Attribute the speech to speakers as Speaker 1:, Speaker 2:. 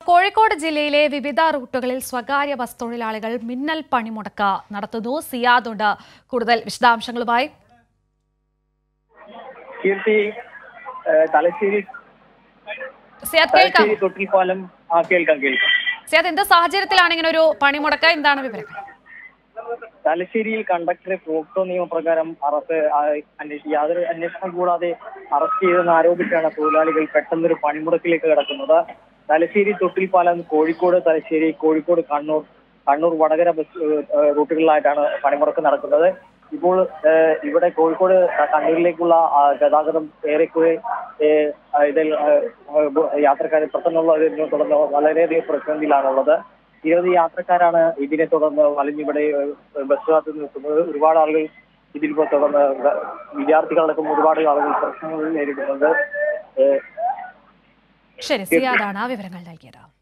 Speaker 1: കോഴിക്കോട് ജില്ലയിലെ വിവിധ റൂട്ടുകളിൽ സ്വകാര്യ ബസ് തൊഴിലാളികൾ മിന്നൽ പണിമുടക്ക് നടത്തുന്നു. സിയാദുണ്ട് കൂടുതൽ വിശദാംശങ്ങളുമായി. സിയാദ്, എന്ത് സാഹചര്യത്തിലാണ് ഇങ്ങനെ ഒരു പണിമുടക്ക്? എന്താണ് വിവരങ്ങൾ?
Speaker 2: തലശ്ശേരിയിൽ കണ്ടക്ടറെ പോക്സോ നിയമപ്രകാരം യാതൊരു അന്വേഷണം കൂടാതെ അറസ്റ്റ് ചെയ്തെന്ന് ആരോപിച്ചാണ് തൊഴിലാളികൾ പെട്ടെന്നൊരു പണിമുടക്കിലേക്ക് കിടക്കുന്നത്. തലശ്ശേരി തൊട്ടിൽപ്പാലം, കോഴിക്കോട് തലശ്ശേരി, കോഴിക്കോട് കണ്ണൂർ വടകര ബസ് റൂട്ടുകളിലായിട്ടാണ് പണിമുടക്ക് നടക്കുന്നത്. ഇപ്പോൾ ഇവിടെ കോഴിക്കോട് കണ്ണൂരിലേക്കുള്ള ഗതാഗതം ഏറെക്കുറെ ഇതിൽ യാത്രക്കാരെ പെട്ടെന്നുള്ളതിനെ തുടർന്ന് വളരെയധികം പ്രതിസന്ധിയിലാണുള്ളത്. 20 യാത്രക്കാരാണ് ഇതിനെ തുടർന്ന് വലിഞ്ഞിവിടെ ബസ് കാത്തു നിൽക്കുന്നത്. ഒരുപാട് ആളുകൾ ഇതിൽ തുടർന്ന് വിദ്യാർത്ഥികളടക്കം ഒരുപാട് ആളുകൾ പ്രശ്നങ്ങൾ നേരിടുന്നുണ്ട്.
Speaker 1: ശരി, സിയാദാണ് വിവരങ്ങൾ നൽകിയത്.